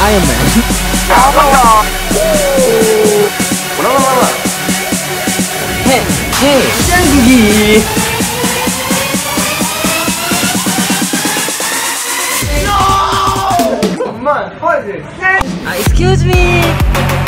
Iron Man. Hey, jangan gigi. No! Come on, what is this? Excuse me.